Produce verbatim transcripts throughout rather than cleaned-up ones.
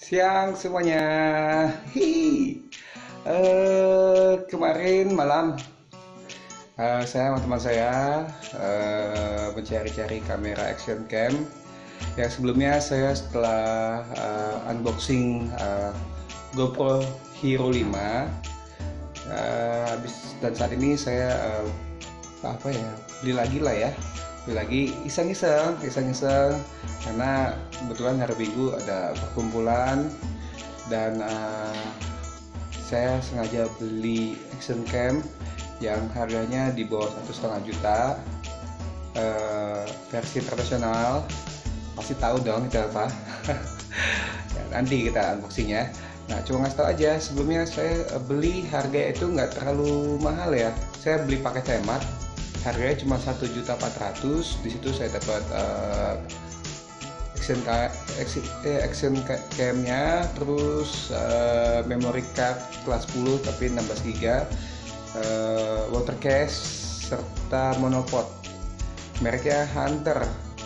Siang semuanya. Hihi. Eh, kemarin malam eh, saya sama teman saya eh, mencari-cari kamera action cam. Yang sebelumnya saya setelah eh, unboxing eh, GoPro Hero lima, eh, habis dan saat ini saya eh, apa ya beli lagi lah ya beli lagi iseng-iseng iseng-iseng karena kebetulan hari Minggu ada perkumpulan dan uh, saya sengaja beli action cam yang harganya di bawah satu setengah juta, uh, versi profesional. Pasti tahu dong itu apa. Ya, nanti kita unboxingnya. Nah, cuma ngasih tahu aja sebelumnya, saya beli harga itu nggak terlalu mahal ya. Saya beli paket hemat, harganya cuma satu juta empat ratus ribu. Di situ saya dapat uh, action eh, action cam-nya, terus uh, memory card kelas sepuluh tapi enam belas giga, uh, water case serta monopod. Mereknya Hunter.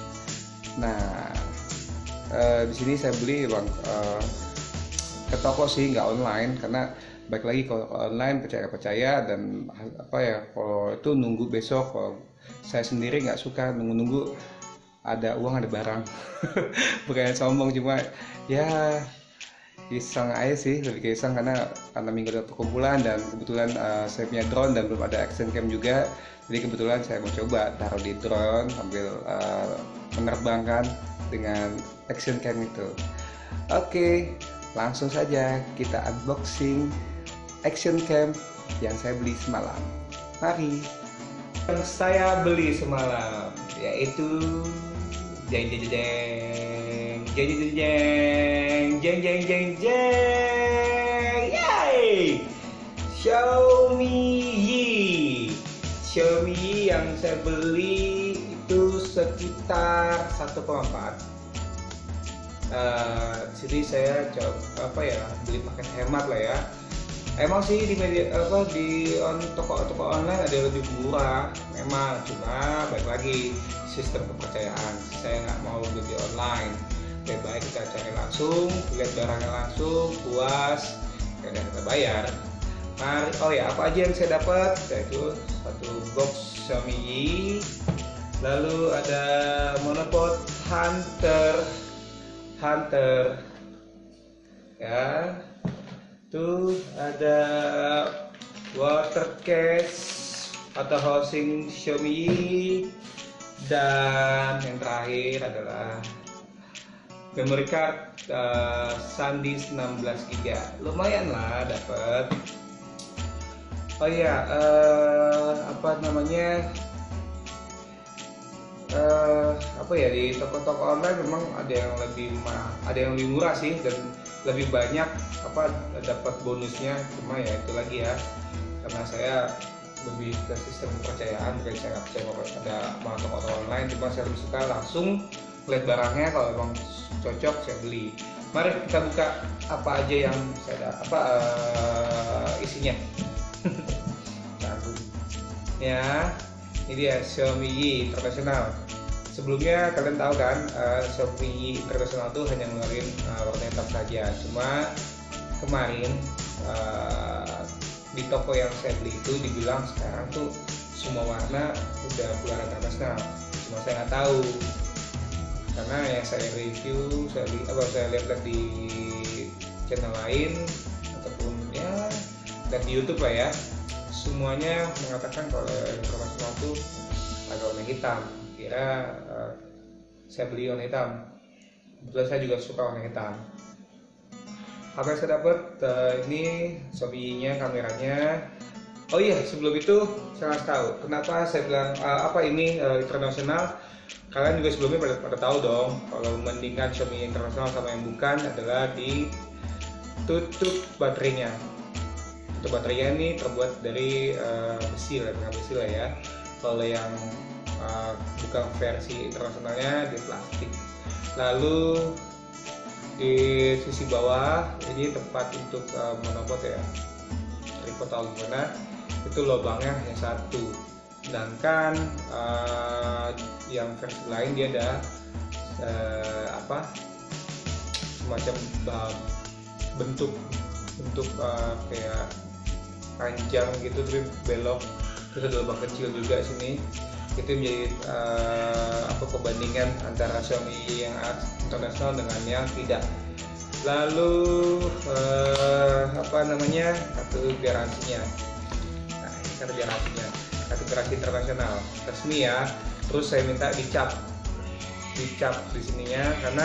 Nah, uh, di sini saya beli bang uh, ke toko sih, nggak online, karena baik lagi kalau online percaya-percaya dan apa ya, kalau itu nunggu besok. Kalau saya sendiri nggak suka nunggu-nunggu, ada uang ada barang. Bukan sombong, cuma ya iseng aja sih, lebih ke iseng karena karena minggu ada perkumpulan dan kebetulan uh, saya punya drone dan belum ada action cam juga. Jadi kebetulan saya mau coba taruh di drone sambil uh, menerbangkan dengan action cam itu. Oke, langsung saja kita unboxing action cam yang saya beli semalam. Mari. Yang saya beli semalam yaitu jeng jeng jeng jeng jeng jeng jeng jeng jeng jeng yay, Xiaomi Yi. Xiaomi Yi yang saya beli itu sekitar satu koma empat. Uh, jadi saya coba apa ya beli paket hemat lah ya. Emang sih di media apa di on, toko-toko online ada yang lebih murah memang, cuma baik lagi sistem kepercayaan. Saya nggak mau beli online, lebih baik kita cari langsung, lihat barangnya langsung, puas, dan kita bayar. Nah, oh ya, apa aja yang saya dapat? Yaitu satu box Xiaomi Yi, lalu ada monopod Hunter Hunter ya, tuh ada water case atau housing Xiaomi Yi, dan yang terakhir adalah memory card uh, SanDisk enam belas giga. Lumayan lah dapat. Oh iya, uh, apa namanya? Uh, apa ya, di toko-toko online memang ada yang lebih mah, ada yang lebih murah sih dan lebih banyak apa dapat bonusnya. Cuma ya itu lagi ya, karena saya lebih ke sistem kepercayaan, bukan saya nggak percaya kalau ada malah toko-toko online. Cuma saya lebih suka langsung lihat barangnya, kalau emang cocok saya beli. Mari kita buka apa aja yang saya ada, apa uh, isinya. Ya, ini dia Xiaomi Yi International. Sebelumnya kalian tahu kan, uh, Xiaomi Yi International tuh hanya ngeluarin uh, warna hitam saja. Cuma kemarin uh, di toko yang saya beli itu dibilang sekarang tuh semua warna udah keluar internasional. Cuma saya nggak tahu, karena yang saya review, saya lihat, apa saya lihat di channel lain ataupun ya dan di YouTube lah ya, semuanya mengatakan kalau internasional tuh agak warna hitam. Kira uh, saya beli warna hitam. Kebetulan saya juga suka warna hitam. Apa yang saya dapat? Uh, ini Xiaomi-nya, kameranya. Oh iya, sebelum itu saya harus tahu kenapa saya bilang uh, apa ini uh, internasional. Kalian juga sebelumnya pada, pada tahu dong kalau membandingkan Xiaomi internasional sama yang bukan adalah di tutup baterainya. Tutup baterainya ini terbuat dari uh, besi lah, dengan besi lah ya. Kalau yang uh, bukan versi internasionalnya di plastik. Lalu di sisi bawah ini tempat untuk uh, monopod ya, tripod atau gimana, itu lubangnya hanya satu. Sedangkan uh, yang versi lain dia ada uh, apa semacam uh, bentuk bentuk uh, kayak panjang gitu tapi belok, terus ada lubang kecil juga sini. Itu menjadi uh, apa perbandingan antara Xiaomi yang internasional dengan yang tidak. Lalu uh, apa namanya kartu garansinya, nah ini kartu garansinya, kartu garansi internasional resmi ya. Terus saya minta dicap dicap di sininya karena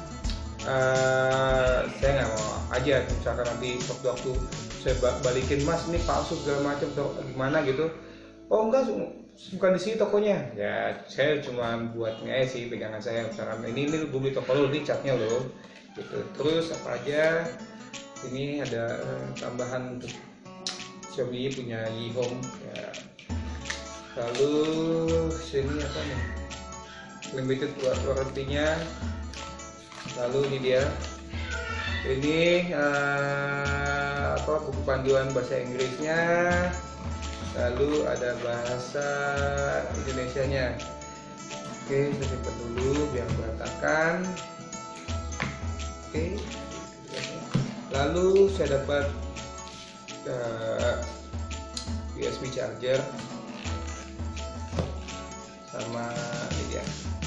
uh, saya nggak mau aja misalkan nanti waktu-waktu saya balikin, mas ini palsu segala macam atau gimana gitu. Oh enggak, bukan di sini tokonya. Ya saya cuma buatnya sih pegangan saya, misalkan ini ini gue beli toko lo, ini catnya lo gitu. Terus apa aja ini ada uh, tambahan untuk Xiaomi punya Mi Home ya. Lalu sini apa nih, limited warranty-nya. Lalu ini dia, ini uh, apa buku panduan bahasa Inggrisnya. Lalu ada bahasa Indonesianya. Oke, saya simpan dulu biar berantakan. Oke, lalu saya dapat uh, U S B charger sama ini dia.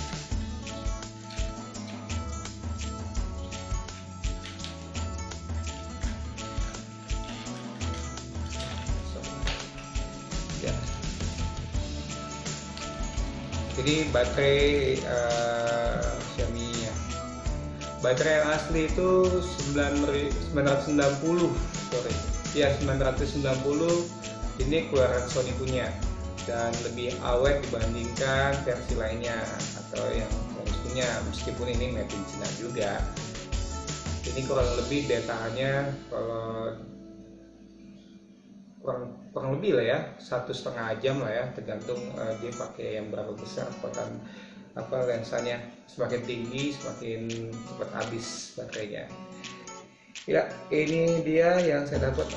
Ya. Jadi baterai uh, Xiaomi ya. Baterai yang asli itu sembilan ratus sembilan puluh, sorry. Ya sembilan ratus sembilan puluh. Ini keluaran Sony punya dan lebih awet dibandingkan versi lainnya atau yang Sony punya, meskipun ini made in China juga. Ini kurang lebih daya tahannya kalau kurang kurang lebih lah ya satu setengah jam lah ya, tergantung uh, dia pakai yang berapa besar kotak apa lensanya. Semakin tinggi semakin cepat habis baterainya. Ya ini dia yang saya dapat.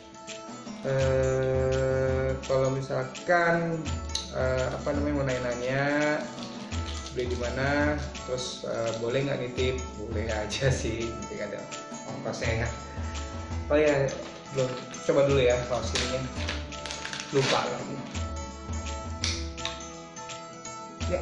Uh, kalau misalkan uh, apa namanya mau nanya-nanya beli di mana, terus uh, boleh nggak nitip, boleh aja sih, nanti ada ongkosnya ya. Oh ya belum, coba dulu ya kaos ininya, lupa lagi ya.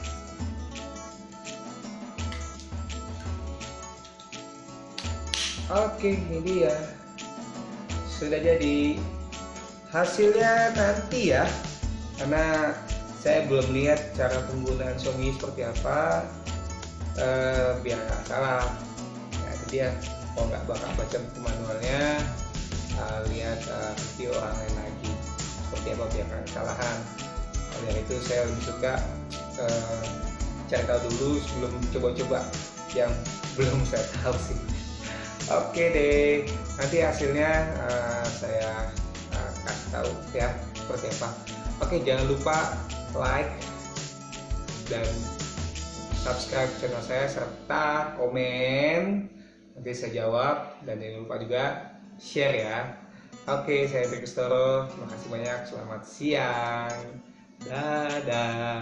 Oke, ini dia sudah jadi. Hasilnya nanti ya, karena saya belum lihat cara penggunaan Xiaomi seperti apa, eh, biar nggak salah. Nah itu dia, kalau nggak bakal baca buku manualnya, uh, lihat uh, video orang lain lagi seperti apa biar nggak kesalahan. Oleh itu saya lebih suka uh, cari tahu dulu sebelum coba-coba yang belum saya tahu sih. Oke deh, nanti hasilnya uh, saya uh, kasih tahu ya seperti apa. Oke, jangan lupa like dan subscribe channel saya serta komen, nanti saya jawab, dan jangan lupa juga share ya. Oke, saya Hendrik Kustoro, terima kasih banyak, selamat siang, dadah.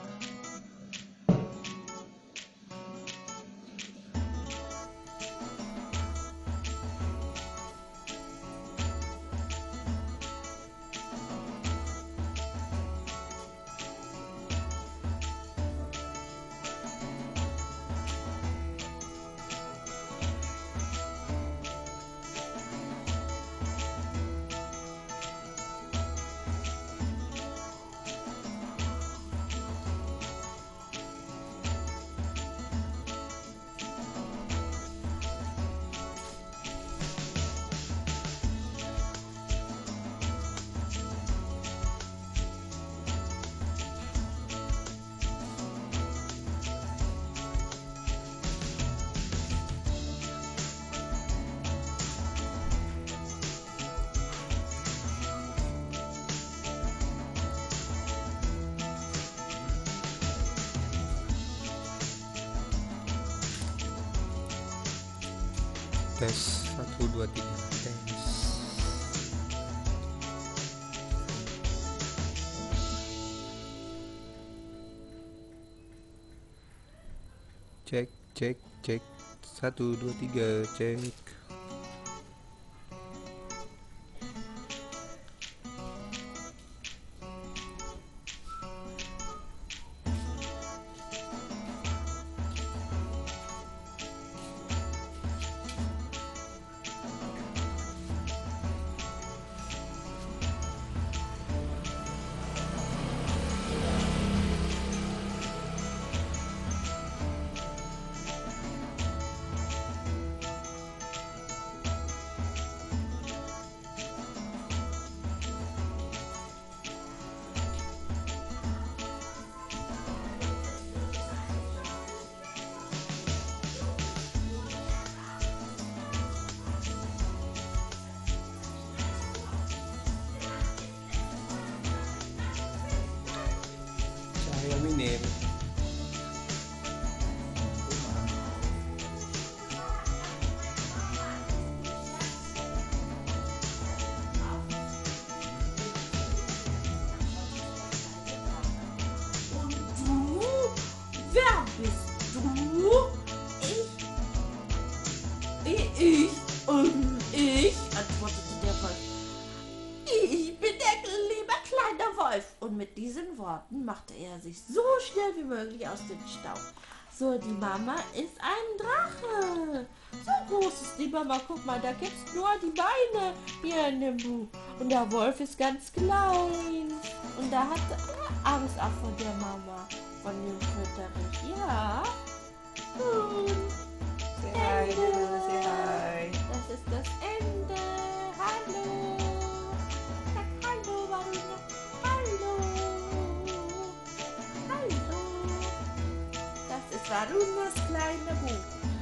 Tes satu dua tiga tes. Cek cek cek Satu, dua, tiga, cek. Cahaya minim. Du? Wer bist du? Ich. Ich. Und ich, antwortete der Wolf. Ich bin der liebe kleine Wolf. Und mit diesen Worten machte er sich so schnell wie möglich aus dem Staub. So, die Mama ist ein Drache. So groß ist die Mama. Guck mal, da gibt's nur die Beine hier in dem Buch. Und der Wolf ist ganz klein. Und da hatte er Angst auch vor der Mama, von dem Fütterich. Ja. Und Say hi, Lulu, say hi. das ist das Ende. Hallo. Sag hallo, Marina. Hallo. Hallo. Das ist Varunas kleine Buch.